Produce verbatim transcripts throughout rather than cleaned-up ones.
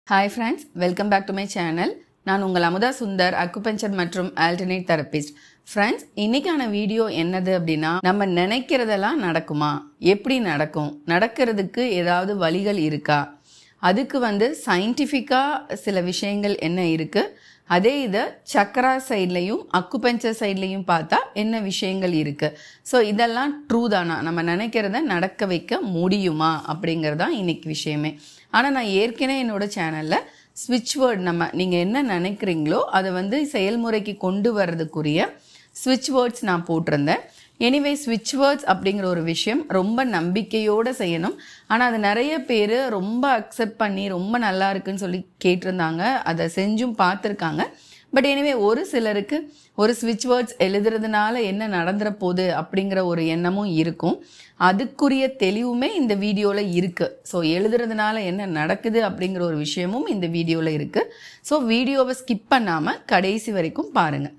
Hi friends, welcome back to my channel. நான் உங்கள் Amudha Sundar acupuncture மற்றும் ஆல்டர்னேட் தெரபிஸ்ட். ஃப்ரெண்ட்ஸ், இன்னைக்கான வீடியோ என்னது அப்படின்னா, நம்ம நினைக்கிறதெல்லாம் நடக்குமா? எப்படி நடக்கும்? நடக்கிறதுக்கு ஏதாவது வழிகள் இருக்கா? அதுக்கு வந்து சயின்டிஃபிக்காக சில விஷயங்கள் என்ன இருக்கு? அதே இதை சக்கரா சைட்லையும் அக்குபஞ்சர் சைட்லையும் பார்த்தா என்ன விஷயங்கள் இருக்கு? ஸோ இதெல்லாம் ட்ரூ தானா? நம்ம நினைக்கிறத நடக்க வைக்க முடியுமா அப்படிங்கிறதான் இன்னைக்கு விஷயமே. ஆனால் நான் ஏற்கனவே என்னோட சேனலில் ஸ்விட்ச் வேர்ட், நம்ம நீங்கள் என்ன நினைக்கிறீங்களோ அதை வந்து செயல்முறைக்கு கொண்டு வர்றதுக்குரிய ஸ்விட்ச் வேர்ட்ஸ் நான் போட்டிருந்தேன். எனிவே ஸ்விட்ச் வேர்ட்ஸ் அப்படிங்கிற ஒரு விஷயம் ரொம்ப நம்பிக்கையோடு செய்யணும். ஆனால் அது நிறைய பேர் ரொம்ப அக்செப்ட் பண்ணி ரொம்ப நல்லா இருக்குன்னு சொல்லி கேட்டிருந்தாங்க, அதை செஞ்சும் பார்த்துருக்காங்க. பட் எனிவே ஒரு சிலருக்கு ஒரு ஸ்விட்ச் வேர்ட்ஸ் எழுதுறதுனால என்ன நடந்துற போகுது அப்படிங்கிற ஒரு எண்ணமும் இருக்கும். அதுக்குரிய தெளிவுமே இந்த வீடியோவில் இருக்குது. ஸோ எழுதுறதுனால என்ன நடக்குது அப்படிங்கிற ஒரு விஷயமும் இந்த வீடியோவில் இருக்குது. ஸோ வீடியோவை ஸ்கிப் பண்ணாமல் கடைசி வரைக்கும் பாருங்கள்.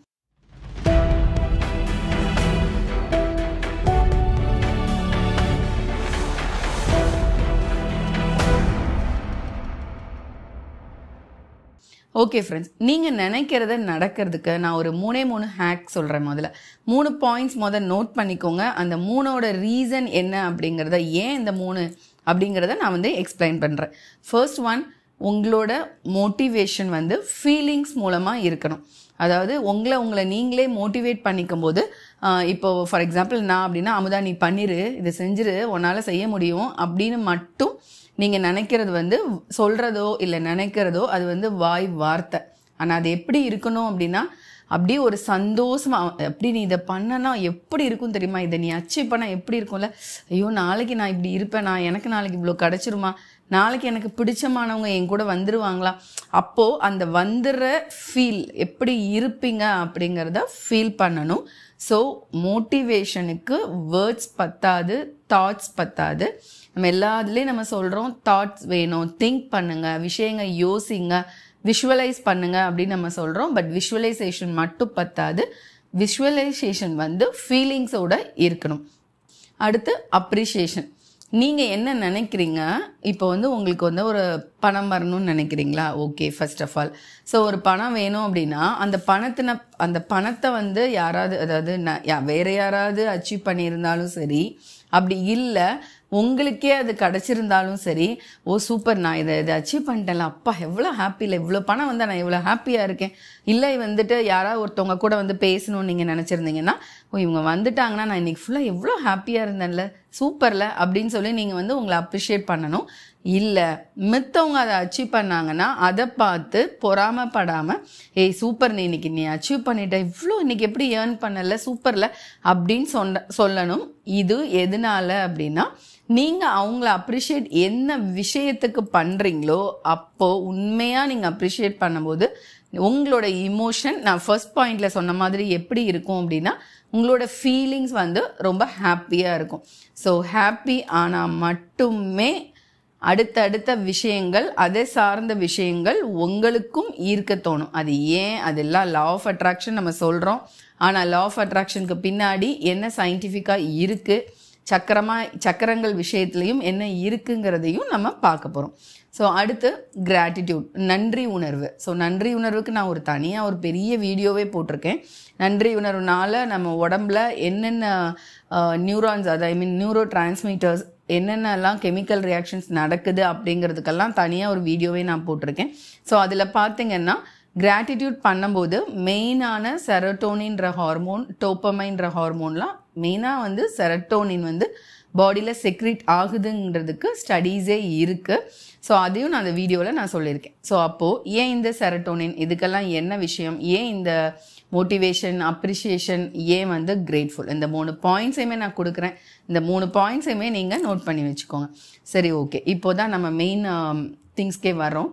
ஓகே ஃப்ரெண்ட்ஸ், நீங்கள் நினைக்கிறத நடக்கிறதுக்கு நான் ஒரு மூணே மூணு ஹேக் சொல்கிறேன். முதல்ல மூணு பாயிண்ட்ஸ் முதல் நோட் பண்ணிக்கோங்க. அந்த மூணோட ரீசன் என்ன அப்படிங்கிறத, ஏன் இந்த மூணு அப்படிங்கிறத நான் வந்து எக்ஸ்பிளைன் பண்ணுறேன். ஃபர்ஸ்ட் ஒன், உங்களோட மோட்டிவேஷன் வந்து ஃபீலிங்ஸ் மூலமாக இருக்கணும். அதாவது உங்களை உங்களை நீங்களே மோட்டிவேட் பண்ணிக்கும் போது, இப்போ ஃபார் எக்ஸாம்பிள் நான் அப்படின்னா, அமுதா நீ பண்ணிரு, இதை செஞ்சிரு, உன்னால் செய்ய முடியும் அப்படின்னு மட்டும் நீங்கள் நினைக்கிறது வந்து சொல்கிறதோ இல்லை நினைக்கிறதோ அது வந்து வாய் வார்த்தை. ஆனால் அது எப்படி இருக்கணும் அப்படின்னா, அப்படியே ஒரு சந்தோஷமாக, எப்படி நீ இதை பண்ணனா எப்படி இருக்கும் தெரியுமா, இதை நீ அச்சீவ் பண்ண எப்படி இருக்கும்ல, ஐயோ நாளைக்கு நான் இப்படி இருப்பேன், நான் எனக்கு நாளைக்கு இவ்வளோ கிடச்சிருமா, நாளைக்கு எனக்கு பிடிச்சமானவங்க என் கூட வந்துடுவாங்களா, அப்போது அந்த வந்துடுற ஃபீல் எப்படி இருப்பீங்க அப்படிங்கிறத ஃபீல் பண்ணணும். ஸோ மோட்டிவேஷனுக்கு வேர்ட்ஸ் பத்தாது, தாட்ஸ் பத்தாது. நம்ம எல்லாத்துலேயும் நம்ம சொல்கிறோம் தாட்ஸ் வேணும், திங்க் பண்ணுங்க, விஷயங்கள் யோசிங்க, விஷுவலைஸ் பண்ணுங்க அப்படின்னு நம்ம சொல்கிறோம். பட் விஷுவலைசேஷன் மட்டும் பத்தாது, விஷுவலைசேஷன் வந்து ஃபீலிங்ஸோட இருக்கணும். அடுத்து அப்ரிஷியேஷன். நீங்கள் என்ன நினைக்கிறீங்க? இப்போ வந்து உங்களுக்கு வந்து ஒரு பணம் வரணும்னு நினைக்கிறீங்களா? Okay, first of all so ஒரு பணம் வேணும் அப்படின்னா அந்த பணத்தின அந்த பணத்தை வந்து யாராவது, அதாவது வேறு யாராவது அச்சீவ் பண்ணியிருந்தாலும் சரி, அப்படி இல்லை உங்களுக்கே அது கிடச்சிருந்தாலும் சரி, ஓ சூப்பர் நான் இதை இதை அச்சீவ் பண்ணிட்டேன்ல, அப்பா எவ்வளோ ஹாப்பி, இல்லை இவ்வளோ பணம் வந்தால் நான் எவ்வளோ ஹாப்பியாக இருக்கேன். இல்லை வந்துட்டு யாராவது ஒருத்தவங்க கூட வந்து பேசணும்னு நீங்கள் நினச்சிருந்தீங்கன்னா, ஓ இவங்க வந்துட்டாங்கன்னா நான் இன்றைக்கி ஃபுல்லாக எவ்வளோ ஹாப்பியாக இருந்தேன்ல, சூப்பரில் அப்படின்னு சொல்லி நீங்கள் வந்து உங்களை அப்ரிஷியேட் பண்ணணும். இல்லை மித்தவங்க அதை அச்சீவ் பண்ணாங்கன்னா அதை பார்த்து பொறாமப்படாமல், ஏய் சூப்பர் நீ இன்னைக்கு நீ அச்சீவ் பண்ணிட்ட, இவ்வளோ இன்னைக்கு எப்படி ஏர்ன் பண்ணல, சூப்பரில் அப்படின்னு சொன்ன சொல்லணும். இது எதனால அப்படின்னா, நீங்கள் அவங்கள அப்ரிஷியேட் என்ன விஷயத்துக்கு பண்ணுறீங்களோ அப்போது உண்மையாக நீங்கள் அப்ரிஷியேட் பண்ணும்போது உங்களோட இமோஷன், நான் ஃபர்ஸ்ட் பாயிண்டில் சொன்ன மாதிரி எப்படி இருக்கும் அப்படின்னா, உங்களோட ஃபீலிங்ஸ் வந்து ரொம்ப ஹாப்பியாக இருக்கும். ஸோ ஹாப்பி ஆனால் மட்டுமே அடுத்தடுத்த விஷயங்கள், அதை சார்ந்த விஷயங்கள் உங்களுக்கும் ஈர்க்க தோணும். அது ஏன், அதெல்லாம் லா ஆஃப் அட்ராக்ஷன் நம்ம சொல்கிறோம். ஆனால் லா ஆஃப் அட்ராக்ஷனுக்கு பின்னாடி என்ன சயின்டிஃபிக்காக இருக்குது, சக்கரமா சக்கரங்கள் விஷயத்துலையும் என்ன இருக்குங்கிறதையும் நம்ம பார்க்க போகிறோம். ஸோ அடுத்து கிராட்டிடியூட், நன்றி உணர்வு. ஸோ நன்றி உணர்வுக்கு நான் ஒரு தனியாக ஒரு பெரிய வீடியோவே போட்டிருக்கேன். நன்றி உணர்வுனால நம்ம உடம்புல என்னென்ன நியூரான்ஸ், அது ஐ மீன் நியூரோ டிரான்ஸ்மிட்டர்ஸ், என்னென்னலாம் கெமிக்கல் ரியாக்ஷன்ஸ் நடக்குது அப்படிங்கிறதுக்கெல்லாம் தனியாக ஒரு வீடியோவே நான் போட்டிருக்கேன். ஸோ அதில் பார்த்தீங்கன்னா கிராட்டிடியூட் பண்ணும்போது மெயினான செரட்டோனின்ற ஹார்மோன், டோப்பமைன்ற ஹார்மோன்லாம், மெயினாக வந்து செரட்டோனின் வந்து பாடியில் செக்ரீட் ஆகுதுங்கிறதுக்கு ஸ்டடீஸே இருக்குது. ஸோ அதையும் நான் அந்த வீடியோவில் நான் சொல்லியிருக்கேன். ஸோ அப்போது ஏன் இந்த செரட்டோனின், இதுக்கெல்லாம் என்ன விஷயம், ஏன் இந்த மோட்டிவேஷன், அப்ரிஷியேஷன், ஏன் வந்து கிரேட்ஃபுல், இந்த மூணு பாயிண்ட்ஸையுமே நான் கொடுக்குறேன். இந்த மூணு பாயிண்ட்ஸையுமே நீங்கள் நோட் பண்ணி வச்சுக்கோங்க. சரி, ஓகே, இப்போ தான் நம்ம மெயின் திங்ஸ்க்கே வரோம்.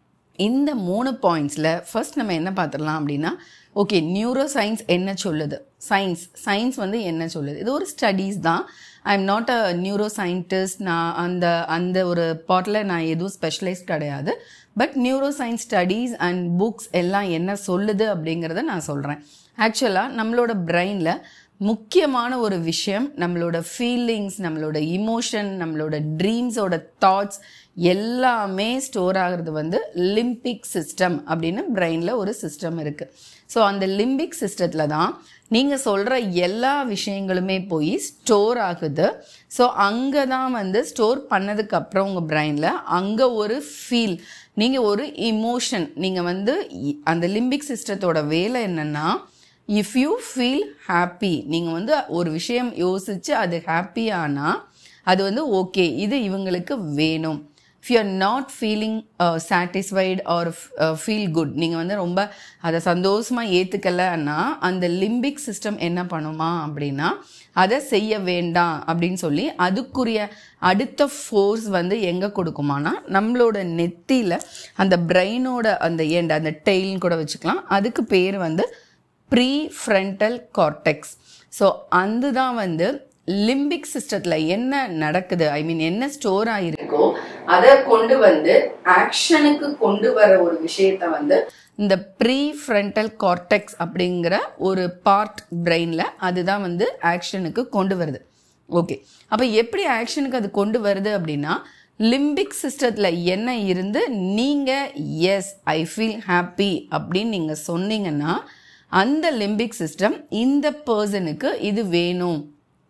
இந்த மூணு பாயிண்ட்ஸில் ஃபர்ஸ்ட் நம்ம என்ன பார்த்துடலாம் அப்படின்னா, ஓகே நியூரோ சயின்ஸ் என்ன சொல்லுது, சயின்ஸ் சயின்ஸ் வந்து என்ன சொல்லுது, இது ஒரு ஸ்டடீஸ் தான். I am not a neuroscientist. நான் அந்த அந்த ஒரு பாட்டில் நான் எதுவும் ஸ்பெஷலைஸ்ட் கிடையாது. But neuroscience studies and books எல்லாம் என்ன சொல்லுது அப்படிங்கிறத நான் சொல்கிறேன். ஆக்சுவலாக நம்மளோட பிரெயினில் முக்கியமான ஒரு விஷயம், நம்மளோட ஃபீலிங்ஸ், நம்மளோட இமோஷன், நம்மளோட ட்ரீம்ஸோட தாட்ஸ் எல்லாமே ஸ்டோர் ஆகிறது வந்து லிம்பிக் சிஸ்டம் அப்படின்னு பிரெயினில் ஒரு சிஸ்டம் இருக்குது. ஸோ அந்த லிம்பிக் சிஸ்டத்தில் தான் நீங்கள் சொல்கிற எல்லா விஷயங்களுமே போய் ஸ்டோர் ஆகுது. ஸோ அங்கே தான் வந்து ஸ்டோர் பண்ணதுக்கப்புறம் உங்கள் பிரெயினில் அங்கே ஒரு ஃபீல், நீங்கள் ஒரு இமோஷன், நீங்கள் வந்து அந்த லிம்பிக் சிஸ்டத்தோட வேலை என்னென்னா, இஃப் யூ ஃபீல் ஹாப்பி, நீங்கள் வந்து ஒரு விஷயம் யோசித்து அது ஹாப்பியானால் அது வந்து ஓகே, இது இவங்களுக்கு வேணும். If you are not feeling satisfied or feel good, நீங்கள் வந்து ரொம்ப அதை சந்தோஷமாக ஏற்றுக்கலைன்னா அந்த லிம்பிக் சிஸ்டம் என்ன பண்ணுமா அப்படின்னா, அதை செய்ய வேண்டாம் அப்படின்னு சொல்லி அதுக்குரிய அடுத்த ஃபோர்ஸ் வந்து எங்கே கொடுக்குமானா நம்மளோட நெத்தியில் அந்த பிரெயினோட அந்த எண்ட், அந்த டெயில்னு கூட வச்சுக்கலாம், அதுக்கு பேர் வந்து ப்ரீ ஃப்ரண்டல் கார்டெக்ஸ். ஸோ அந்த தான் வந்து லிம்பிக் சிஸ்டத்தில் என்ன நடக்குது, ஐ மீன் என்ன ஸ்டோர் ஆகிருக்கோ அதை கொண்டு வந்து ஆக்ஷனுக்கு கொண்டு வர ஒரு விஷயத்த வந்து இந்த ப்ரீ ஃப்ரண்டல் கார்டெக்ஸ் அப்படிங்கிற ஒரு பார்ட் பிரெயினில் அதுதான் வந்து ஆக்ஷனுக்கு கொண்டு வருது. ஓகே, அப்போ எப்படி ஆக்ஷனுக்கு அது கொண்டு வருது அப்படின்னா, லிம்பிக் சிஸ்டத்தில் என்ன இருந்து நீங்கள் எஸ் ஐ ஃபீல் ஹாப்பி அப்படின்னு நீங்கள் சொன்னீங்கன்னா அந்த லிம்பிக் சிஸ்டம் இந்த பர்சனுக்கு இது வேணும்,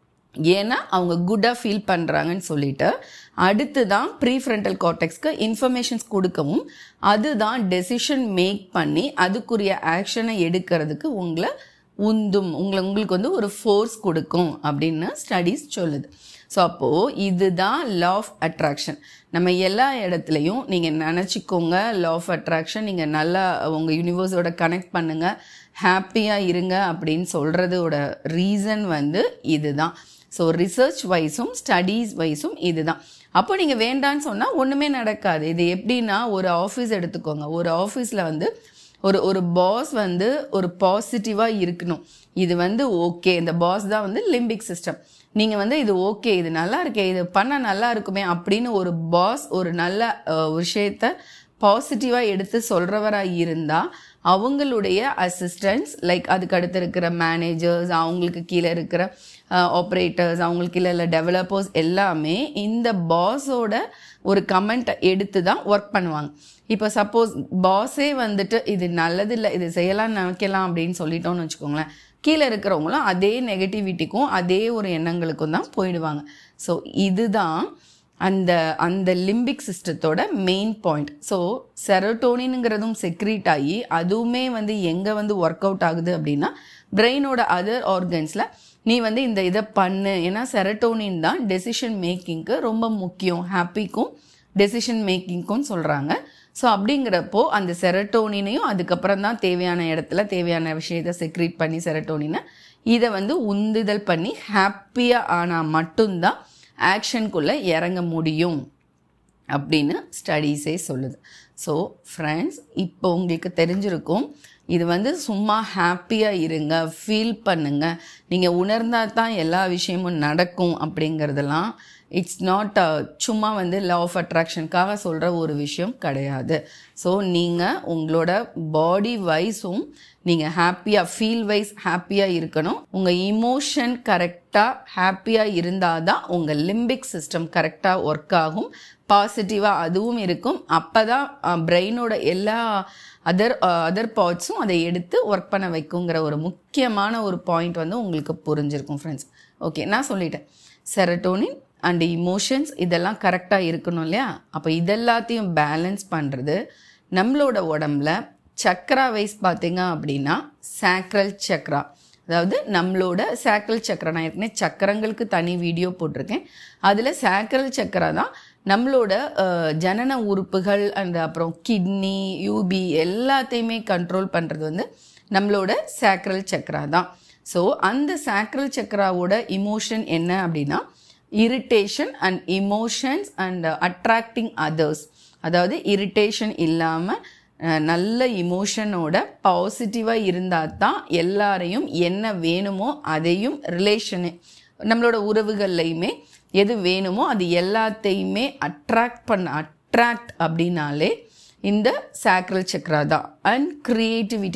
ஏன்னா அவங்க குட்டாக ஃபீல் பண்ணுறாங்கன்னு சொல்லிட்டு அடுத்து தான் ப்ரீஃப்ரண்டல் கார்டெக்ஸ்க்கு இன்ஃபர்மேஷன்ஸ் கொடுக்கவும் அதுதான் டெசிஷன் மேக் பண்ணி அதுக்குரிய ஆக்ஷனை எடுக்கிறதுக்கு உங்களை உந்தும், உங்களை உங்களுக்கு வந்து ஒரு ஃபோர்ஸ் கொடுக்கும் அப்படின்னு ஸ்டடீஸ் சொல்லுது. ஸோ அப்போது இதுதான் லா ஆஃப் அட்ராக்ஷன். நம்ம எல்லா இடத்துலையும் நீங்கள் நினச்சிக்கோங்க, லா ஆஃப் அட்ராக்ஷன் நீங்கள் நல்லா உங்கள் யூனிவர்ஸோட கனெக்ட் பண்ணுங்கள், ஹாப்பியாக இருங்க அப்படின்னு சொல்கிறதோட ரீசன் வந்து இது தான். ஸோ ரிசர்ச் வைஸும் ஸ்டடீஸ் வைஸும் இது தான். அப்போ நீங்கள் வேண்டான்னு சொன்னால் ஒன்றுமே நடக்காது. இது எப்படின்னா, ஒரு ஆஃபீஸ் எடுத்துக்கோங்க, ஒரு ஆஃபீஸில் வந்து ஒரு ஒரு பாஸ் வந்து ஒரு பாசிட்டிவாக இருக்கணும், இது வந்து ஓகே, இந்த பாஸ் தான் வந்து லிம்பிக் சிஸ்டம். நீங்கள் வந்து இது ஓகே, இது நல்லா இருக்கே, இது பண்ண நல்லா இருக்குமே அப்படின்னு ஒரு பாஸ் ஒரு நல்ல விஷயத்த பாசிட்டிவாக எடுத்து சொல்கிறவராக இருந்தால் அவங்களுடைய அசிஸ்டன்ட்ஸ், லைக் அதுக்கு அடுத்து இருக்கிற மேனேஜர்ஸ், அவங்களுக்கு கீழே இருக்கிற ஆப்ரேட்டர்ஸ், அவங்களுக்கு கீழே இல்லை டெவலப்பர்ஸ் எல்லாமே இந்த பாஸோட ஒரு கமெண்ட்டை எடுத்து தான் ஒர்க் பண்ணுவாங்க. இப்போ சப்போஸ் பாஸே வந்துட்டு இது நல்லதில்லை, இது செய்யலாம் நினைக்கலாம் அப்படின்னு சொல்லிட்டோம்னு வச்சுக்கோங்களேன், கீழே இருக்கிறவங்களும் அதே நெகட்டிவிட்டிக்கும் அதே ஒரு எண்ணங்களுக்கும் தான் போயிடுவாங்க. ஸோ இதுதான் அந்த அந்த லிம்பிக் சிஸ்டத்தோட மெயின் பாயிண்ட். ஸோ செரோட்டோனின்ங்கிறதும் செக்ரீட் ஆகி அதுவுமே வந்து எங்கே வந்து ஒர்க் அவுட் ஆகுது அப்படின்னா பிரெயினோட அதர் ஆர்கன்ஸில் நீ வந்து இந்த இதை பண்ணு, ஏன்னா செரோட்டோனின் தான் டெசிஷன் மேக்கிங்க்கு ரொம்ப முக்கியம், ஹாப்பிக்கும் டெசிஷன் மேக்கிங்க்கும் சொல்கிறாங்க. ஸோ அப்படிங்கிறப்போ அந்த செரோட்டோனினையும் அதுக்கப்புறம் தான் தேவையான இடத்துல தேவையான விஷயத்தை செக்ரீட் பண்ணி செரோட்டோனினை இதை வந்து உந்துதல் பண்ணி ஹாப்பியாக ஆனால் மட்டும்தான் ஆக்ஷனுக்குள்ளே இறங்க முடியும் அப்படின்னு ஸ்டடீஸே சொல்லுது. ஸோ ஃப்ரெண்ட்ஸ், இப்போ உங்களுக்கு தெரிஞ்சிருக்கும், இது வந்து சும்மா ஹாப்பியாக இருங்க, ஃபீல் பண்ணுங்க, நீங்கள் உணர்ந்தால் தான் எல்லா விஷயமும் நடக்கும் அப்படிங்கிறதெல்லாம் இட்ஸ் நாட் சும்மா வந்து லா ஆஃப் அட்ராக்ஷனுக்காக சொல்கிற ஒரு விஷயம் கிடையாது. ஸோ நீங்கள் உங்களோட பாடி வைஸும் நீங்கள் ஹாப்பியாக ஃபீல் வைஸ் ஹாப்பியாக இருக்கணும். உங்கள் இமோஷன் கரெக்டாக ஹாப்பியாக இருந்தால் தான் உங்கள் லிம்பிக் சிஸ்டம் கரெக்டாக ஒர்க் ஆகும், பாசிட்டிவாக அதுவும் இருக்கும். அப்போ தான் பிரெயினோட எல்லா அதர் அதர் பார்ட்ஸும் அதை எடுத்து ஒர்க் பண்ண வைக்குங்கிற ஒரு முக்கியமான ஒரு பாயிண்ட் வந்து உங்களுக்கு புரிஞ்சிருக்கும் ஃப்ரெண்ட்ஸ். ஓகே, நான் சொல்லிட்டேன், செரோட்டோனின் அண்ட் இமோஷன்ஸ் இதெல்லாம் கரெக்டாக இருக்கணும் இல்லையா? அப்போ இதெல்லாத்தையும் பேலன்ஸ் பண்ணுறது நம்மளோட உடம்புல சக்ரா வைஸ் பார்த்தீங்க அப்படின்னா சாக்ரல் சக்ரா, அதாவது நம்மளோட சாக்ரல் சக்ரா, நான் ஏற்கனவே சக்கரங்களுக்கு தனி வீடியோ போட்டிருக்கேன், அதில் சாக்ரல் சக்ரா தான் நம்மளோட ஜனன உறுப்புகள் அண்ட் அப்புறம் கிட்னி யூபி எல்லாத்தையுமே கண்ட்ரோல் பண்ணுறது வந்து நம்மளோட சாக்ரல் சக்ரா தான். ஸோ அந்த சாக்ரல் சக்ராவோட இமோஷன் என்ன அப்படின்னா irritation and emotions and attracting others, அதாவது இரிட்டேஷன் இல்லாமல் நல்ல இமோஷனோட பாசிட்டிவாக இருந்தால் தான் எல்லாரையும் என்ன வேணுமோ அதையும் ரிலேஷனு நம்மளோட உறவுகள்லையுமே எது வேணுமோ அது எல்லாத்தையுமே அட்ராக்ட் பண்ண அட்ராக்ட் அப்படின்னாலே இந்த சாக்ரல் சக்ரா தான். அண்ட் க்ரியேட்டிவிட்டி,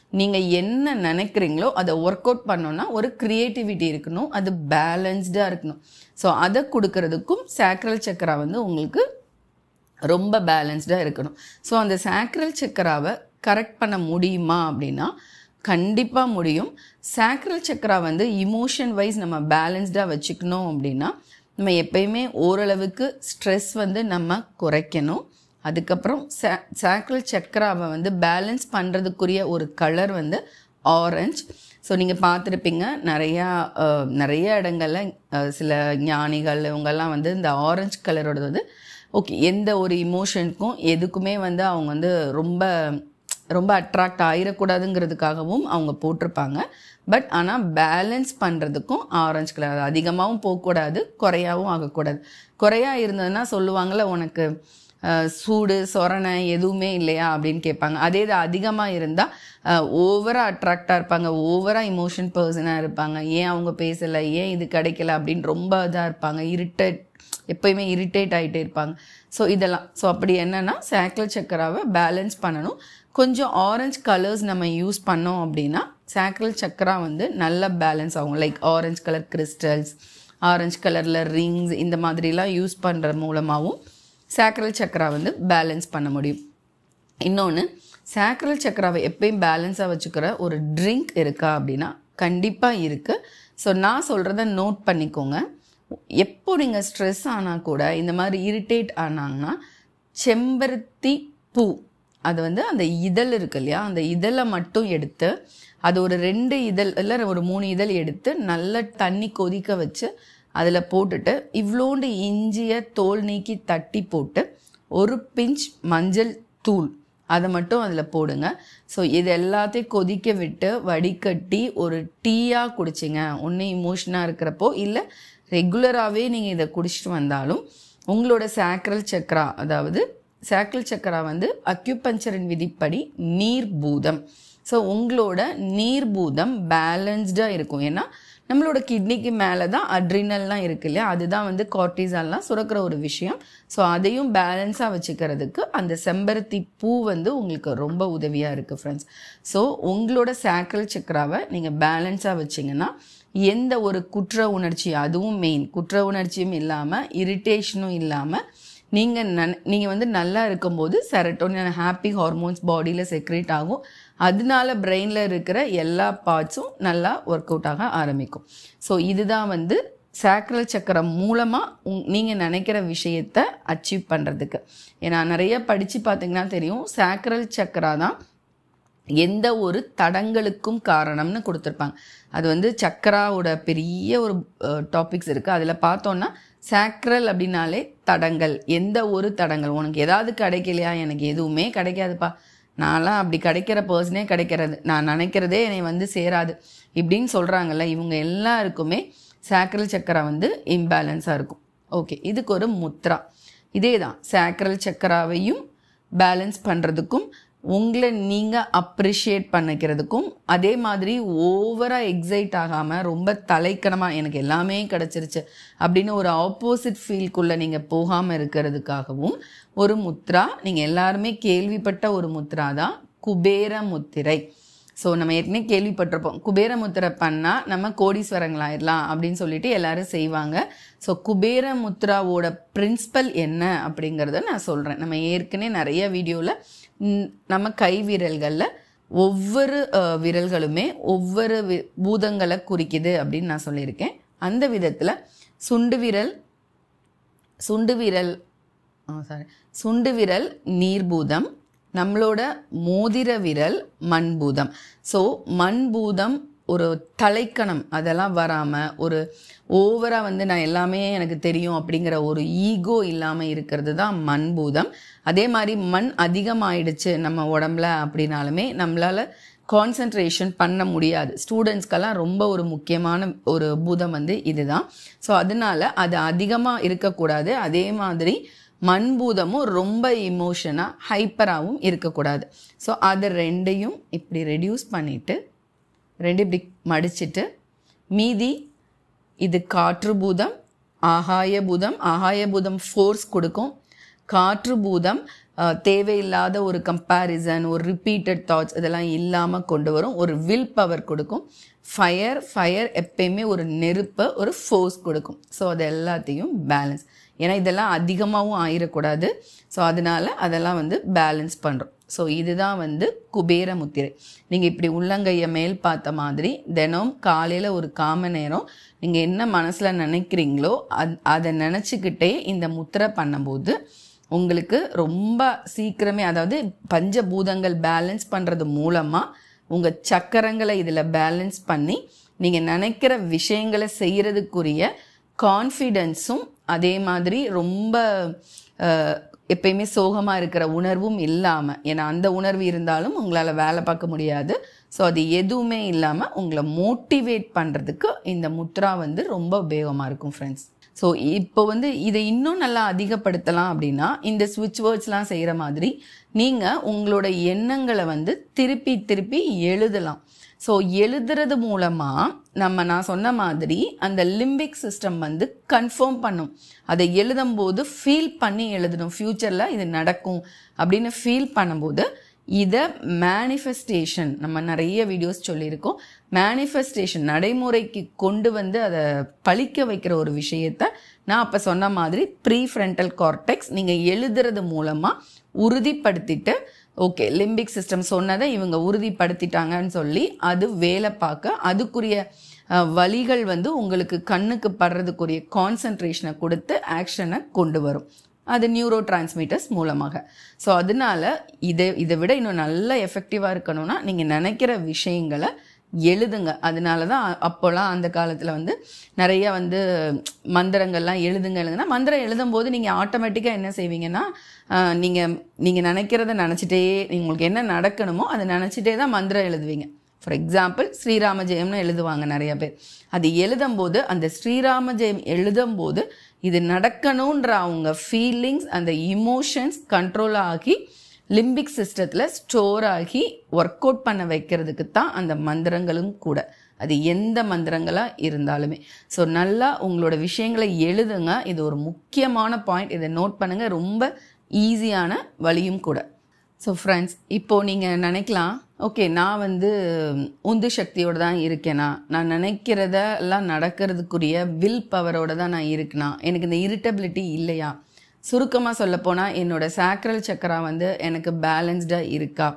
நீங்கள் என்ன நினைக்கிறீங்களோ அதை ஒர்க் அவுட் பண்ணோன்னா ஒரு க்ரியேட்டிவிட்டி இருக்கணும், அது பேலன்ஸ்டாக இருக்கணும். ஸோ அதை கொடுக்கறதுக்கும் சாக்ரல் சக்கரா வந்து உங்களுக்கு ரொம்ப பேலன்ஸ்டாக இருக்கணும். ஸோ அந்த சாக்ரல் சக்கராவை கரெக்ட் பண்ண முடியுமா அப்படின்னா கண்டிப்பாக முடியும். சாக்ரல் சக்கரா வந்து இமோஷன் வைஸ் நம்ம பேலன்ஸ்டாக வச்சுக்கணும் அப்படின்னா நம்ம எப்பயுமே ஓரளவுக்கு ஸ்ட்ரெஸ் வந்து நம்ம குறைக்கணும். அதுக்கப்புறம் சா சாக்ரல் சக்கராவை வந்து பேலன்ஸ் பண்ணுறதுக்குரிய ஒரு கலர் வந்து ஆரஞ்ச். ஸோ நீங்கள் பார்த்துருப்பீங்க நிறையா நிறைய இடங்களில் சில ஞானிகள் இவங்கெல்லாம் வந்து இந்த ஆரஞ்ச் கலரோட வந்து ஓகே எந்த ஒரு இமோஷனுக்கும் எதுக்குமே வந்து அவங்க வந்து ரொம்ப ரொம்ப அட்ராக்ட் ஆகிடக்கூடாதுங்கிறதுக்காகவும் அவங்க போட்டிருப்பாங்க. பட் ஆனால் பேலன்ஸ் பண்ணுறதுக்கும் ஆரஞ்சு கலர் அதிகமாகவும் போகக்கூடாது, குறையாகவும் ஆகக்கூடாது. குறையா இருந்ததுன்னா சொல்லுவாங்கள்ல உனக்கு சூடு சொரணை எதுவுமே இல்லையா அப்படின்னு கேட்பாங்க. அதே இது அதிகமாக இருந்தால் ஓவராக அட்ராக்டாக இருப்பாங்க, ஓவராக இமோஷன் பர்சனாக இருப்பாங்க, ஏன் அவங்க பேசலை, ஏன் இது கிடைக்கல அப்படின்னு ரொம்ப இதாக இருப்பாங்க, இரிட்டேட் எப்போயுமே இரிட்டேட் ஆகிட்டே இருப்பாங்க. ஸோ இதெல்லாம் ஸோ அப்படி என்னென்னா சாக்ரல் சக்கராவை பேலன்ஸ் பண்ணணும். கொஞ்சம் ஆரஞ்சு கலர்ஸ் நம்ம யூஸ் பண்ணோம் அப்படின்னா சாக்ரல் சக்கரா வந்து நல்ல பேலன்ஸ் ஆகும். Like orange colour crystals, orange கலரில் ரிங்ஸ் இந்த மாதிரிலாம் யூஸ் பண்ணுற மூலமாகவும் சாக்ரல் சக்கரா வந்து பேலன்ஸ் பண்ண முடியும். இன்னொன்று சாக்ரல் சக்கராவை எப்பயும் பேலன்ஸாக வச்சுக்கிற ஒரு ட்ரிங்க் இருக்கா அப்படின்னா கண்டிப்பாக இருக்குது. ஸோ நான் சொல்கிறத நோட் பண்ணிக்கோங்க. எப்போ நீங்கள் ஸ்ட்ரெஸ் ஆனால் கூட இந்த மாதிரி இரிட்டேட் ஆனாங்கன்னா செம்பருத்தி பூ அது வந்து அந்த இதழ் இருக்கு இல்லையா, அந்த இதழை மட்டும் எடுத்து அது ஒரு ரெண்டு இதழ் இல்லை ஒரு மூணு இதழ் எடுத்து நல்ல தண்ணி கொதிக்க வச்சு அதில் போட்டுட்டு இவ்வளோண்டு இஞ்சியை தோல் நீக்கி தட்டி போட்டு ஒரு பிஞ்ச் மஞ்சள் தூள் அதை மட்டும் அதில் போடுங்க. ஸோ இது எல்லாத்தையும் கொதிக்க விட்டு வடிகட்டி ஒரு டீயாக குடிச்சிங்க. ஒன்று இமோஷனாக இருக்கிறப்போ இல்லை ரெகுலராகவே நீங்கள் இதை குடிச்சிட்டு வந்தாலும் உங்களோட சாக்ரல் சக்கரா அதாவது சாக்ரல் சக்கரா வந்து அக்யூபஞ்சரின் விதிப்படி நீர் பூதம். ஸோ உங்களோட நீர் பூதம் பேலன்ஸ்டாக இருக்கும். ஏன்னா நம்மளோட கிட்னிக்கு மேலே தான் அட்ரினல்லாம் இருக்கு இல்லையா, அதுதான் வந்து கார்டிசால்லாம் சுரக்கிற ஒரு விஷயம். ஸோ அதையும் பேலன்ஸாக வச்சுக்கிறதுக்கு அந்த செம்பருத்தி பூ வந்து உங்களுக்கு ரொம்ப உதவியாக இருக்குது ஃப்ரெண்ட்ஸ். ஸோ உங்களோட சாக்ரல் சக்கராவை நீங்கள் பேலன்ஸாக வச்சிங்கன்னா எந்த ஒரு குற்ற உணர்ச்சி, அதுவும் மெயின் குற்ற உணர்ச்சியும் இல்லாமல் இரிட்டேஷனும் இல்லாமல் நீங்கள் நன் நீங்கள் வந்து நல்லா இருக்கும்போது செரட்டோனின் ஹாப்பி ஹார்மோன்ஸ் பாடியில் செக்ரேட் ஆகும். அதனால பிரெயினில் இருக்கிற எல்லா பார்ட்ஸும் நல்லா ஒர்க் அவுட் ஆக ஆரம்பிக்கும். ஸோ இதுதான் வந்து சாக்ரல் சக்கரம் மூலமாக உங் நீங்கள் நினைக்கிற விஷயத்தை அச்சீவ் பண்ணுறதுக்கு. ஏன்னா நிறைய படித்து பார்த்தீங்கன்னா தெரியும் சாக்ரல் சக்கரா தான் எந்த ஒரு தடங்களுக்கும் காரணம்னு கொடுத்துருப்பாங்க. அது வந்து சக்கராவோட பெரிய ஒரு டாபிக்ஸ் இருக்குது. அதில் பார்த்தோன்னா சாக்ரல் அப்படின்னாலே தடங்கள், எந்த ஒரு தடங்கள் உனக்கு ஏதாவது கிடைக்கலையா, எனக்கு எதுவுமே கிடைக்காதுப்பா, நான்லாம் அப்படி கிடைக்கிற பர்சனே கிடைக்கிறது, நான் நினைக்கிறதே என்னை வந்து சேராது இப்படின்னு சொல்கிறாங்கல்ல, இவங்க எல்லாருக்குமே சாக்ரல் சக்கரா வந்து இம்பேலன்ஸாக இருக்கும். ஓகே, இதுக்கு ஒரு முத்ரா. இதே தான் சாக்ரல் சக்கராவையும் பேலன்ஸ் பண்ணுறதுக்கும் உங்களை நீங்கள் அப்ரிஷியேட் பண்ணிக்கிறதுக்கும் அதே மாதிரி ஓவராக எக்ஸைட் ஆகாமல் ரொம்ப தலைக்கணமாக எனக்கு எல்லாமே கிடச்சிருச்சு அப்படின்னு ஒரு ஆப்போசிட் ஃபீல்குள்ளே நீங்கள் போகாமல் இருக்கிறதுக்காகவும் ஒரு முத்ரா. நீங்கள் எல்லாருமே கேள்விப்பட்ட ஒரு முத்ரா தான் குபேர முத்திரை. ஸோ நம்ம ஏற்கனவே கேள்விப்பட்டிருப்போம் குபேர முத்திரை பண்ணால் நம்ம கோடீஸ்வரங்களாயிடலாம் அப்படின்னு சொல்லிட்டு எல்லாரும் செய்வாங்க. ஸோ குபேர முத்ராவோட பிரின்சிபல் என்ன அப்படிங்கிறத நான் சொல்கிறேன். நம்ம ஏற்கனவே நிறைய வீடியோவில் நம்ம கை விரல்களில் ஒவ்வொரு விரல்களுமே ஒவ்வொரு வி பூதங்களை குறிக்குது அப்படின்னு நான் சொல்லியிருக்கேன். அந்த விதத்தில் சுண்டு விரல் சுண்டு விரல் சாரி சுண்டு விரல் நீர்பூதம், நம்மளோட மோதிர விரல் மண்பூதம். ஸோ மண்பூதம் ஒரு தலைக்கணம் அதெல்லாம் வராமல் ஒரு ஓவராக வந்து நான் எல்லாமே எனக்கு தெரியும் அப்படிங்கிற ஒரு ஈகோ இல்லாமல் இருக்கிறது தான் மண்பூதம். அதே மாதிரி மண் அதிகமாகிடுச்சு நம்ம உடம்புல அப்படின்னாலுமே நம்மளால் கான்சன்ட்ரேஷன் பண்ண முடியாது. ஸ்டூடெண்ட்ஸ்க்கெல்லாம் ரொம்ப ஒரு முக்கியமான ஒரு பூதம் வந்து இதுதான். ஸோ அதனால அது அதிகமாக இருக்கக்கூடாது. அதே மாதிரி மண்பூதமும் ரொம்ப இமோஷனாக ஹைப்பராகவும் இருக்கக்கூடாது. ஸோ அதை ரெண்டையும் இப்படி ரெடியூஸ் பண்ணிவிட்டு ரெண்டு இப்படி மடிச்சிட்டு மீதி இது காற்று பூதம், ஆகாய பூதம். ஆகாய பூதம் ஃபோர்ஸ் கொடுக்கும், காற்று பூதம் தேவையில்லாத ஒரு கம்பேரிசன், ஒரு ரிப்பீட்டட் தாட்ஸ் இதெல்லாம் இல்லாமல் கொண்டு வரும். ஒரு வில் பவர் கொடுக்கும். ஃபயர் ஃபயர் எப்பயுமே ஒரு நெருப்பை ஒரு ஃபோர்ஸ் கொடுக்கும். ஸோ அது எல்லாத்தையும் பேலன்ஸ். ஏன்னா இதெல்லாம் அதிகமாகவும் ஆயிடக்கூடாது. ஸோ அதனால அதெல்லாம் வந்து பேலன்ஸ் பண்ணுறோம். ஸோ இதுதான் வந்து குபேர முத்திரை. நீங்கள் இப்படி உள்ளங்கையை மேல் பார்த்த மாதிரி தினம் காலையில் ஒரு காம நேரம் நீங்கள் என்ன மனசில் நினைக்கிறீங்களோ அத் அதை நினச்சிக்கிட்டே இந்த முத்திரை பண்ணும்போது உங்களுக்கு ரொம்ப சீக்கிரமே, அதாவது பஞ்சபூதங்கள் பேலன்ஸ் பண்ணுறது மூலமாக உங்கள் சக்கரங்களை இதில் பேலன்ஸ் பண்ணி நீங்கள் நினைக்கிற விஷயங்களை செய்கிறதுக்குரிய கான்ஃபிடென்ஸும், அதே மாதிரி ரொம்ப எப்பயுமே சோகமாக இருக்கிற உணர்வும் இல்லாமல், ஏன்னா அந்த உணர்வு இருந்தாலும் உங்களால் வேலை பார்க்க முடியாது. ஸோ அது எதுவுமே இல்லாமல் உங்களை மோட்டிவேட் பண்ணுறதுக்கு இந்த முத்ரா வந்து ரொம்ப உபயோகமாக இருக்கும் ஃப்ரெண்ட்ஸ். ஸோ இப்போ வந்து இதை இன்னும் நல்லா அதிகப்படுத்தலாம் அப்படின்னா இந்த ஸ்விட்ச் வேர்ட்ஸ்லாம் செய்கிற மாதிரி நீங்கள் உங்களோட எண்ணங்களை வந்து திருப்பி திருப்பி எழுதலாம். ஸோ எழுதுறது மூலமாக நம்ம நான் சொன்ன மாதிரி அந்த லிம்பிக் சிஸ்டம் வந்து கன்ஃபார்ம் பண்ணும். அதை எழுதும்போது ஃபீல் பண்ணி எழுதணும். ஃப்யூச்சரில் இது நடக்கும் அப்படின்னு ஃபீல் பண்ணும்போது இதை மேனிஃபெஸ்டேஷன், நம்ம நிறைய வீடியோஸ் சொல்லியிருக்கோம், மேனிஃபெஸ்டேஷன் நடைமுறைக்கு கொண்டு வந்து அதை பழிக்க வைக்கிற ஒரு விஷயத்த நான் அப்போ சொன்ன மாதிரி ப்ரீ ஃப்ரண்டல் கார்டெக்ஸ் நீங்கள் எழுதுறது மூலமாக உறுதிப்படுத்திட்டு, ஓகே லிம்பிக் சிஸ்டம் சொன்னதை இவங்க உறுதிப்படுத்திட்டாங்கன்னு சொல்லி அது வேலை பார்க்க அதுக்குரிய வழிகள் வந்து உங்களுக்கு கண்ணுக்கு படுறதுக்குரிய கான்சன்ட்ரேஷனை கொடுத்து ஆக்ஷனை கொண்டு வரும். அது நியூரோ டிரான்ஸ்மிட்டர்ஸ் மூலமாக. ஸோ அதனால இதை இதை விட இன்னும் நல்ல எஃபெக்டிவாக இருக்கணும்னா நீங்கள் நினைக்கிற விஷயங்களை எழுதுங்க. அதனால தான் அப்போல்லாம் அந்த காலத்தில் வந்து நிறைய வந்து மந்திரங்கள்லாம் எழுதுங்க எழுதுனா மந்திரம் எழுதும்போது நீங்கள் ஆட்டோமேட்டிக்காக என்ன செய்வீங்கன்னா, நீங்கள் நீங்கள் நினைக்கிறத நினச்சிட்டே உங்களுக்கு என்ன நடக்கணுமோ அதை நினச்சிட்டே தான் மந்திரம் எழுதுவீங்க. ஃபார் எக்ஸாம்பிள் ஸ்ரீராம ஜெயம்னு எழுதுவாங்க நிறைய பேர். அது எழுதும்போது அந்த ஸ்ரீராம ஜெயம் எழுதும்போது இது நடக்கணுன்ற அவங்க ஃபீலிங்ஸ், அந்த இமோஷன்ஸ் கண்ட்ரோல் ஆகி லிம்பிக் சிஸ்டத்தில் ஸ்டோர் ஆகி ஒர்க் அவுட் பண்ண வைக்கிறதுக்கு தான் அந்த மந்திரங்களும் கூட. அது எந்த மந்திரங்களாக இருந்தாலுமே. ஸோ நல்லா உங்களோட விஷயங்களை எழுதுங்க. இது ஒரு முக்கியமான பாயிண்ட். இதை நோட் பண்ணுங்கள். ரொம்ப ஈஸியான வழியும் கூட. ஸோ ஃப்ரெண்ட்ஸ், இப்போது நீங்கள் நினைக்கலாம், ஓகே நான் வந்து உந்து சக்தியோடு தான் இருக்கேனா, நான் நினைக்கிறத எல்லாம் நடக்கிறதுக்குரிய வில் பவரோடு தான் நான் இருக்கேனா, எனக்கு இந்த இரிட்டபிலிட்டி இல்லையா, சுருக்கமாக சொல்லப்போனால் என்னோடய சாக்ரல் சக்கரா வந்து எனக்கு பேலன்ஸ்டாக இருக்கா.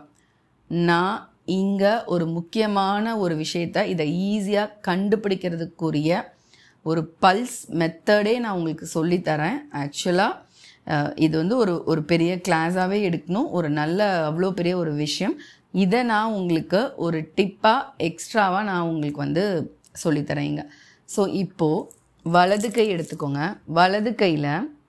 நான் இங்கே ஒரு முக்கியமான ஒரு விஷயத்த இதை ஈஸியாக கண்டுபிடிக்கிறதுக்குரிய ஒரு பல்ஸ் மெத்தடே நான் உங்களுக்கு சொல்லித்தரேன். ஆக்சுவலாக இது வந்து ஒரு ஒரு பெரிய கிளாஸாகவே எடுக்கணும். ஒரு நல்ல அவ்வளோ பெரிய ஒரு விஷயம். இதை நான் உங்களுக்கு ஒரு டிப்பாக எக்ஸ்ட்ராவாக நான் உங்களுக்கு வந்து சொல்லித்தரேங்க. ஸோ இப்போது வலது கை எடுத்துக்கோங்க. வலது கையில்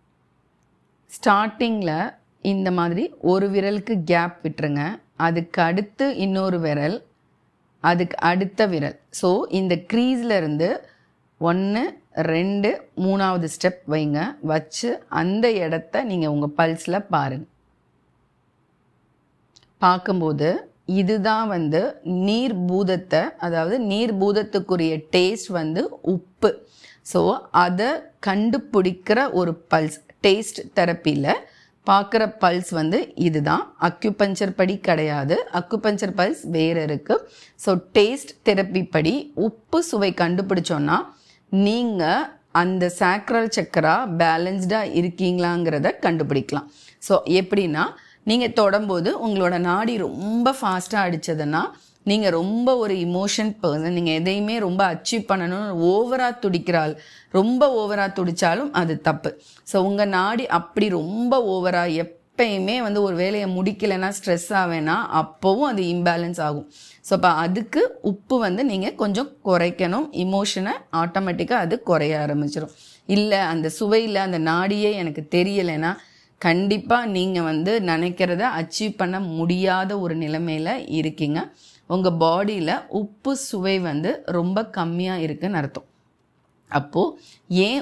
ஸ்டார்டிங்கில் இந்த மாதிரி ஒரு விரலுக்கு கேப் விட்டுருங்க. அதுக்கு அடுத்து இன்னொரு விரல், அதுக்கு அடுத்த விரல். ஸோ இந்த க்ரீஸில் இருந்து ஒன்று ரெண்டு மூணாவது ஸ்டெப் வைங்க. வச்சு அந்த இடத்த நீங்கள் உங்கள் பல்ஸில் பாருங்கள். பார்க்கும்போது இதுதான் வந்து நீர் பூதத்தை, அதாவது நீர் பூதத்துக்குரிய டேஸ்ட் வந்து உப்பு. ஸோ அதை கண்டுபிடிக்கிற ஒரு பல்ஸ். டேஸ்ட் தெரப்பியில் பார்க்குற பல்ஸ் வந்து இதுதான். அக்யூபஞ்சர் படி கிடையாது. அக்யூபஞ்சர் பல்ஸ் வேறு இருக்குது. ஸோ டேஸ்ட் தெரப்பி படி உப்பு சுவை கண்டுபிடிச்சோன்னா நீங்கள் அந்த சாக்ரல் சக்கரா பேலன்ஸ்டாக இருக்கீங்களாங்கிறத கண்டுபிடிக்கலாம். ஸோ எப்படின்னா, நீங்கள் தொடும்போது உங்களோட நாடி ரொம்ப ஃபாஸ்ட்டாக அடித்ததுன்னா நீங்கள் ரொம்ப ஒரு இமோஷன் பர்சன். நீங்கள் எதையுமே ரொம்ப அச்சீவ் பண்ணணும்னு ஓவராக துடிக்கிறாள், ரொம்ப ஓவராக துடித்தாலும் அது தப்பு. ஸோ உங்கள் நாடி அப்படி ரொம்ப ஓவராக எப்பயுமே வந்து ஒரு வேலையை முடிக்கலைன்னா ஸ்ட்ரெஸ் ஆவேன்னா அப்போவும் அது இம்பேலன்ஸ் ஆகும். ஸோ அப்போ அதுக்கு உப்பு வந்து நீங்கள் கொஞ்சம் குறைக்கணும். இமோஷனை ஆட்டோமேட்டிக்காக அது குறைய ஆரம்பிச்சிடும். இல்லை அந்த சுவையில் அந்த நாடியே எனக்கு தெரியலைன்னா கண்டிப்பாக நீங்கள் வந்து நினைக்கிறத அச்சீவ் பண்ண முடியாத ஒரு நிலைமையில் இருக்கீங்க. உங்கள் பாடியில் உப்பு சுவை வந்து ரொம்ப கம்மியாக இருக்குன்னு அர்த்தம். அப்போது ஏன் உப்பு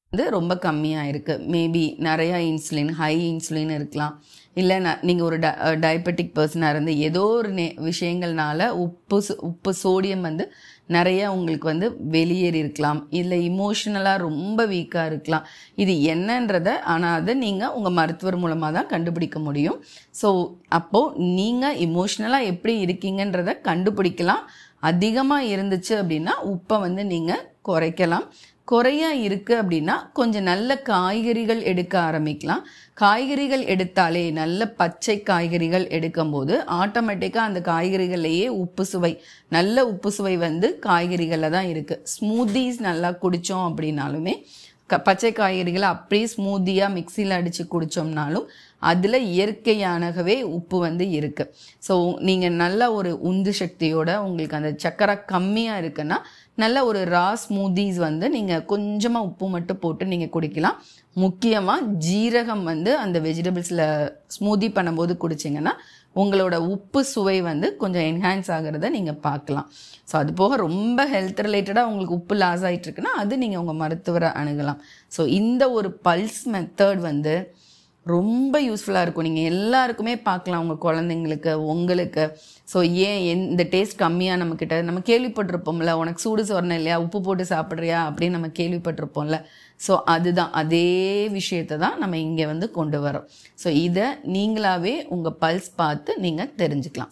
வந்து ரொம்ப கம்மியாக இருக்குது. மேபி நிறையா இன்சுலின், ஹை இன்சுலின் இருக்கலாம். இல்லை நான் நீங்கள் ஒரு ட டயபெட்டிக் பர்சனாக இருந்து ஏதோ ஒரு நே விஷயங்கள்னால உப்பு உப்பு சோடியம் வந்து நிறையா உங்களுக்கு வந்து வெளியேறி இருக்கலாம். இல்லை இமோஷ்னலாக ரொம்ப வீக்காக இருக்கலாம். இது என்னன்றதை ஆனால் அதை நீங்கள் உங்கள் மருத்துவர் மூலமாக தான் கண்டுபிடிக்க முடியும். ஸோ அப்போது நீங்கள் இமோஷ்னலாக எப்படி இருக்கீங்கன்றதை கண்டுபிடிக்கலாம். அதிகமாக இருந்துச்சு அப்படின்னா உப்பை வந்து நீங்கள் குறைக்கலாம். குறையா இருக்குது அப்படின்னா கொஞ்சம் நல்ல காய்கறிகள் எடுக்க ஆரம்பிக்கலாம். காய்கறிகள் எடுத்தாலே நல்ல பச்சை காய்கறிகள் எடுக்கும்போது ஆட்டோமேட்டிக்காக அந்த காய்கறிகள்லேயே உப்பு சுவை, நல்ல உப்பு சுவை வந்து காய்கறிகளில் தான் இருக்குது. ஸ்மூத்திஸ் நல்லா குடித்தோம் அப்படின்னாலுமே க பச்சை காய்கறிகளை அப்படியே ஸ்மூத்தியாக மிக்சியில் அடித்து குடித்தோம்னாலும் அதில் இயற்கையானவே உப்பு வந்து இருக்குது. ஸோ நீங்கள் நல்ல ஒரு உந்து சக்தியோட உங்களுக்கு அந்த சக்கரை கம்மியாக இருக்குன்னா நல்ல ஒரு ரா ஸ்மூத்திஸ் வந்து நீங்கள் கொஞ்சமாக உப்பு மட்டும் போட்டு நீங்கள் குடிக்கலாம். முக்கியமாக ஜீரகம் வந்து அந்த வெஜிடபிள்ஸில் ஸ்மூத்தி பண்ணும்போது குடிச்சிங்கன்னா உங்களோட உப்பு சுவை வந்து கொஞ்சம் என்ஹான்ஸ் ஆகிறத நீங்கள் பார்க்கலாம். ஸோ அது போக ரொம்ப ஹெல்த் ரிலேட்டடாக உங்களுக்கு உப்பு லாஸ் ஆகிட்டுருக்குன்னா அது நீங்கள் உங்கள் மருத்துவரை அணுகலாம். ஸோ இந்த ஒரு பல்ஸ் மெத்தட் வந்து ரொம்ப யூஸ்ஃபுல்லாக இருக்கும். நீங்கள் எல்லாருக்குமே பார்க்கலாம், உங்கள் குழந்தைங்களுக்கு, உங்களுக்கு. ஸோ ஏன் இந்த டேஸ்ட் கம்மியாக நம்மக்கிட்ட நம்ம கேள்விப்பட்டிருப்போம்ல, உனக்கு சூடு சொரணம் இல்லையா, உப்பு போட்டு சாப்பிட்றியா அப்படின்னு நம்ம கேள்விப்பட்டிருப்போம்ல. ஸோ அதுதான், அதே விஷயத்தை தான் நம்ம இங்கே வந்து கொண்டு வரோம். ஸோ இதை நீங்களாகவே உங்கள் பல்ஸ் பார்த்து நீங்கள் தெரிஞ்சுக்கலாம்.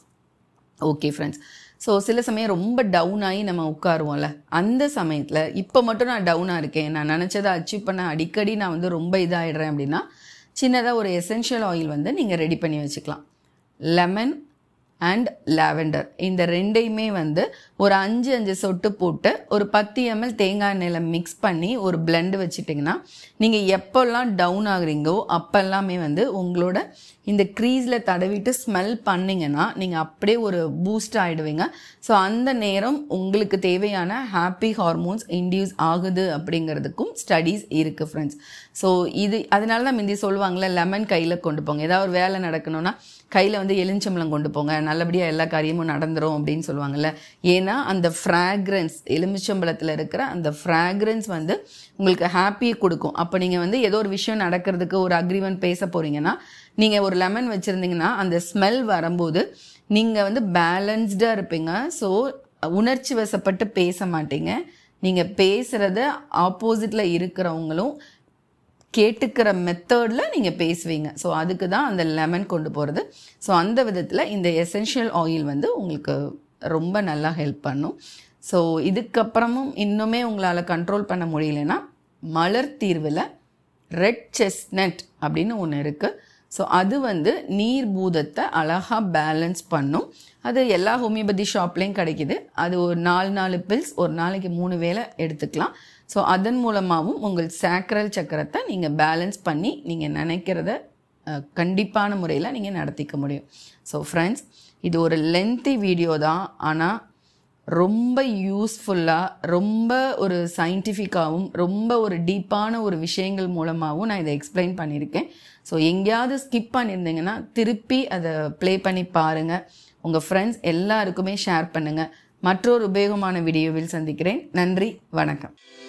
ஓகே ஃப்ரெண்ட்ஸ், ஸோ சில சமயம் ரொம்ப டவுன் ஆகி நம்ம உட்காருவோம்ல, அந்த சமயத்தில் இப்போ மட்டும் நான் டவுனாக இருக்கேன், நான் நினச்சதை அச்சீவ் பண்ண அடிக்கடி நான் வந்து ரொம்ப இதாகிடுறேன் அப்படின்னா சின்னதாக ஒரு எசென்ஷியல் ஆயில் வந்து நீங்கள் ரெடி பண்ணி வச்சுக்கலாம். லெமன் அண்ட் லாவெண்டர் இந்த ரெண்டையுமே வந்து ஒரு அஞ்சு அஞ்சு சொட்டு போட்டு ஒரு பத்து எம்எல் தேங்காய் எண்ணெயில் மிக்ஸ் பண்ணி ஒரு பிளெண்ட் வச்சுட்டிங்கன்னா நீங்கள் எப்போல்லாம் டவுன் ஆகுறீங்கோ அப்போல்லாமே வந்து உங்களோட இந்த க்ரீஸில் தடவிட்டு ஸ்மெல் பண்ணிங்கன்னா நீங்கள் அப்படியே ஒரு பூஸ்ட் ஆகிடுவீங்க. ஸோ அந்த நேரம் உங்களுக்கு தேவையான ஹாப்பி ஹார்மோன்ஸ் இன்டியூஸ் ஆகுது அப்படிங்கிறதுக்கும் ஸ்டடீஸ் இருக்குது ஃப்ரெண்ட்ஸ். ஸோ இது அதனால தான் முந்தி சொல்லுவாங்களே, லெமன் கையில் கொண்டு போங்க, ஏதாவது ஒரு வேலை நடக்கணும்னா கையில் வந்து எலுமிச்சம்பழம் கொண்டு போங்க, நல்லபடியாக எல்லா காரியமும் நடந்துரும் அப்படின்னு சொல்லுவாங்கள்ல. ஏன்னா அந்த ஃப்ராக்ரன்ஸ், எலுமிச்சம்பழத்தில் இருக்கிற அந்த ஃப்ராக்ரன்ஸ் வந்து உங்களுக்கு ஹாப்பியை கொடுக்கும். அப்போ நீங்கள் வந்து ஏதோ ஒரு விஷயம் நடக்கிறதுக்கு ஒரு அக்ரிமெண்ட் பேச போகிறீங்கன்னா நீங்கள் ஒரு லெமன் வச்சுருந்தீங்கன்னா அந்த ஸ்மெல் வரும்போது நீங்கள் வந்து பேலன்ஸ்டாக இருப்பீங்க. ஸோ உணர்ச்சி வசப்பட்டு பேச மாட்டீங்க. நீங்கள் பேசுகிறத ஆப்போசிட்டில் இருக்கிறவங்களும் கேட்டுக்கிற மெத்தடில் நீங்கள் பேசுவீங்க. ஸோ அதுக்கு தான் அந்த லெமன் கொண்டு போகிறது. ஸோ அந்த விதத்தில் இந்த எசென்ஷியல் ஆயில் வந்து உங்களுக்கு ரொம்ப நல்லா ஹெல்ப் பண்ணும். ஸோ இதுக்கப்புறமும் இன்னுமே உங்களால் கண்ட்ரோல் பண்ண முடியலன்னா மலர் தீர்வில் ரெட் செஸ்னட் அப்படின்னு ஒன்று இருக்குது. ஸோ அது வந்து நீர் பூதத்தை அழகாக பேலன்ஸ் பண்ணும். அது எல்லா ஹோமியோபதி ஷாப்லேயும் கிடைக்கிது. அது ஒரு நாலு நாலு பில்ஸ் ஒரு நாளைக்கு மூணு வேளை எடுத்துக்கலாம். ஸோ அதன் மூலமாகவும் உங்கள் சாக்ரல் சக்கரத்தை நீங்கள் பேலன்ஸ் பண்ணி நீங்கள் நினைக்கிறத கண்டிப்பான முறையில் நீங்கள் நடத்திக்க முடியும். ஸோ ஃப்ரெண்ட்ஸ், இது ஒரு லென்த்தி வீடியோ தான், ஆனால் ரொம்ப யூஸ்ஃபுல்லாக, ரொம்ப ஒரு சயின்டிஃபிக்காகவும் ரொம்ப ஒரு டீப்பான ஒரு விஷயங்கள் மூலமாகவும் நான் இதை எக்ஸ்பிளைன் பண்ணியிருக்கேன். ஸோ எங்கேயாவது ஸ்கிப் பண்ணியிருந்தீங்கன்னா திருப்பி அதை ப்ளே பண்ணி பாருங்கள். உங்கள் ஃப்ரெண்ட்ஸ் எல்லாருக்குமே ஷேர் பண்ணுங்கள். மற்றொரு உபயோகமான வீடியோவில் சந்திக்கிறேன். நன்றி, வணக்கம்.